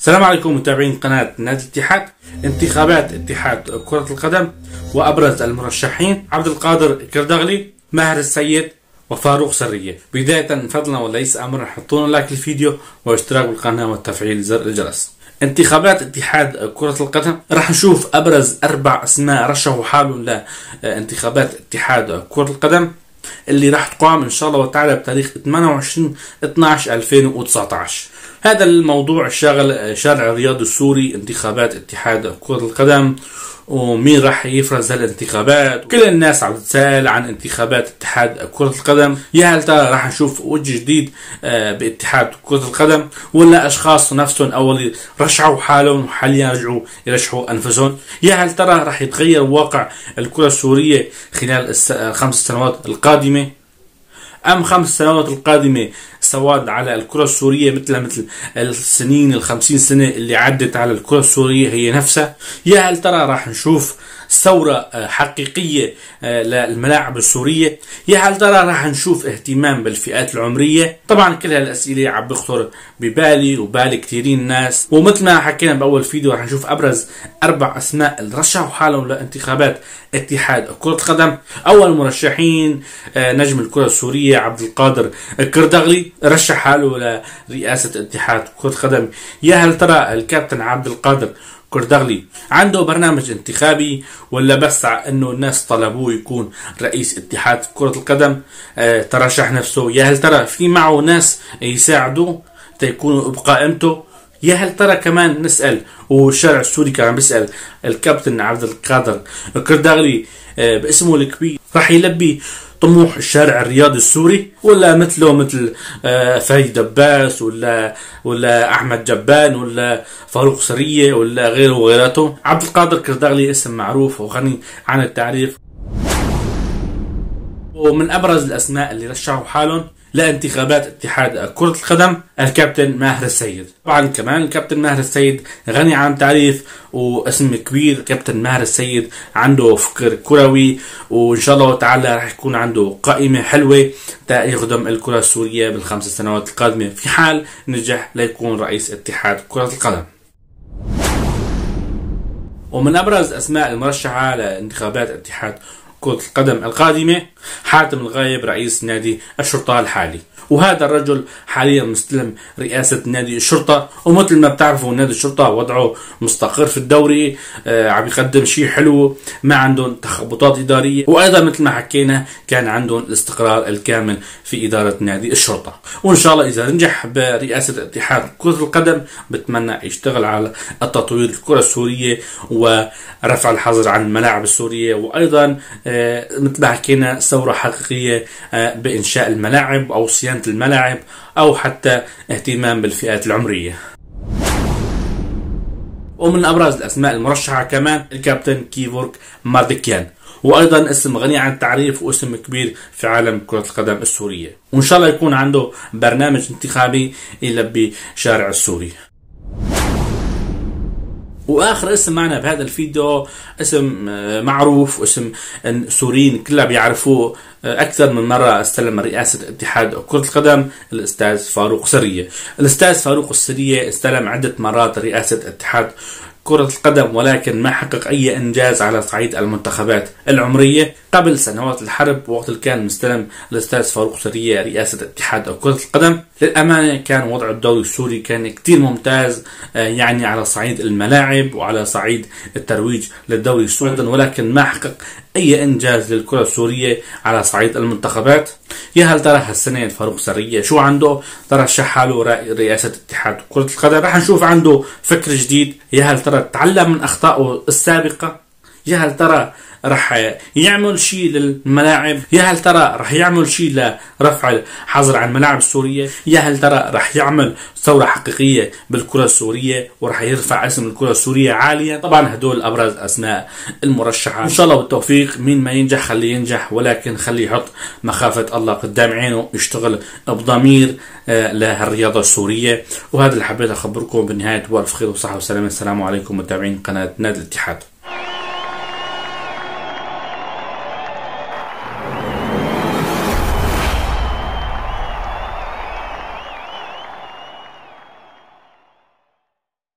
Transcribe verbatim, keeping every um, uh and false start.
السلام عليكم متابعين قناة نادي الاتحاد. انتخابات اتحاد كرة القدم وأبرز المرشحين عبد القادر كردغلي، ماهر السيد، وفاروق سرية. بداية فضلا وليس أمرا حطونا لايك الفيديو واشتراك بالقناة وتفعيل زر الجرس. انتخابات اتحاد كرة القدم راح نشوف أبرز أربع أسماء رشحوا حالهم لانتخابات اتحاد كرة القدم اللي راح تقام إن شاء الله وتعالى بتاريخ ثمانية وعشرين اثناشر ألفين وتسعة عشر. هذا الموضوع شاغل شارع الرياض السوري، انتخابات اتحاد كرة القدم ومين راح يفرز هالانتخابات. كل الناس عم تتساءل عن انتخابات اتحاد كرة القدم، يا هل ترى راح نشوف وجه جديد باتحاد كرة القدم ولا اشخاص نفسهم اول رشحوا حالهم وحاليا رجعوا يرشحوا انفسهم؟ يا هل ترى راح يتغير واقع الكرة السورية خلال الخمس سنوات القادمة، أم خمس سنوات القادمة سواد على الكرة السورية مثل مثل السنين الخمسين سنة اللي عدت على الكرة السورية هي نفسها؟ يا هل ترى راح نشوف ثورة حقيقية للملاعب السورية؟ يا هل ترى راح نشوف اهتمام بالفئات العمرية؟ طبعا كل هالأسئلة عم بخطر ببالي وبالي كثيرين ناس، ومثل ما حكينا بأول فيديو راح نشوف أبرز أربع أسماء اللي رشحوا حالهم لانتخابات اتحاد كرة القدم. أول مرشحين نجم الكرة السورية عبد القادر كردغلي، رشح حاله لرئاسة اتحاد كرة القدم. يا هل ترى الكابتن عبد القادر كردغلي عنده برنامج انتخابي ولا بس انه الناس طلبوه يكون رئيس اتحاد كرة القدم اه ترشح نفسه؟ يا هل ترى في معه ناس يساعدوه تيكونوا بقائمته؟ يا هل ترى كمان نسأل، والشارع السوري كان بيسأل، الكابتن عبد القادر كردغلي اه باسمه الكبير راح يلبي طموح الشارع الرياضي السوري ولا مثله مثل فريد دباس ولا ولا احمد جبان ولا فاروق سرية ولا غيره وغيراته؟ عبد القادر كردغلي اسم معروف وغني عن التعريف، ومن ابرز الاسماء اللي رشحوا حالهم لانتخابات اتحاد كرة القدم الكابتن ماهر السيد. طبعا كمان الكابتن ماهر السيد غني عن تعريف واسم كبير. كابتن ماهر السيد عنده فكر كروي وان شاء الله تعالى راح يكون عنده قائمة حلوة يخدم الكرة السورية بالخمس سنوات القادمة في حال نجح ليكون رئيس اتحاد كرة القدم. ومن ابرز اسماء المرشحة لانتخابات اتحاد كرة القدم القادمة حاتم الغايب، رئيس نادي الشرطة الحالي. وهذا الرجل حاليا مستلم رئاسة نادي الشرطة، ومثل ما بتعرفوا نادي الشرطة وضعه مستقر في الدوري، آه عم يقدم شيء حلو، ما عندهم تخبطات إدارية، وأيضا مثل ما حكينا كان عندهم الاستقرار الكامل في إدارة نادي الشرطة. وإن شاء الله إذا نجح برئاسة اتحاد كرة القدم بتمنى يشتغل على التطوير الكرة السورية ورفع الحظر عن الملاعب السورية، وأيضا آه مثل ما حكينا ثورة حقيقية آه بإنشاء الملاعب أو صيانة الملاعب أو حتى اهتمام بالفئات العمرية. ومن أبرز الأسماء المرشحة كمان الكابتن كيفورك ماردكيان، وأيضا اسم غني عن التعريف واسم كبير في عالم كرة القدم السورية، وإن شاء الله يكون عنده برنامج انتخابي يلبي شارع السوري. واخر اسم معنا بهذا الفيديو اسم معروف واسم سوريين كلها بيعرفوه، اكثر من مره استلم رئاسه اتحاد كره القدم الاستاذ فاروق سريه. الاستاذ فاروق السريه استلم عده مرات رئاسه اتحاد كرة القدم ولكن ما حقق أي إنجاز على صعيد المنتخبات العمرية. قبل سنوات الحرب وقت اللي كان مستلم الأستاذ فاروق سرية رئاسة اتحاد كرة القدم، للأمانة كان وضع الدوري السوري كان كتير ممتاز، يعني على صعيد الملاعب وعلى صعيد الترويج للدوري السوري، ولكن ما حقق أي إنجاز للكرة السورية على صعيد المنتخبات. يا هل ترى هالسنة فاروق سرية شو عنده؟ ترشح حاله رئاسة اتحاد كرة القدم، راح نشوف عنده فكر جديد. يا هل ترى تعلم من أخطائه السابقة؟ يا هل ترى رح يعمل شيء للملاعب؟ يا هل ترى رح يعمل شيء لرفع الحظر عن الملاعب السورية؟ يا هل ترى رح يعمل ثورة حقيقية بالكرة السورية ورح يرفع اسم الكرة السورية عاليا؟ طبعا هدول أبرز أسماء المرشحة، إن شاء الله بالتوفيق. مين ما ينجح خليه ينجح، ولكن خليه يحط مخافة الله قدام عينه، يشتغل بضمير لهالرياضة السورية. وهذا اللي حبيت أخبركم بالنهاية، وألف خير وصحة وسلامة. السلام عليكم متابعين قناة نادي الاتحاد.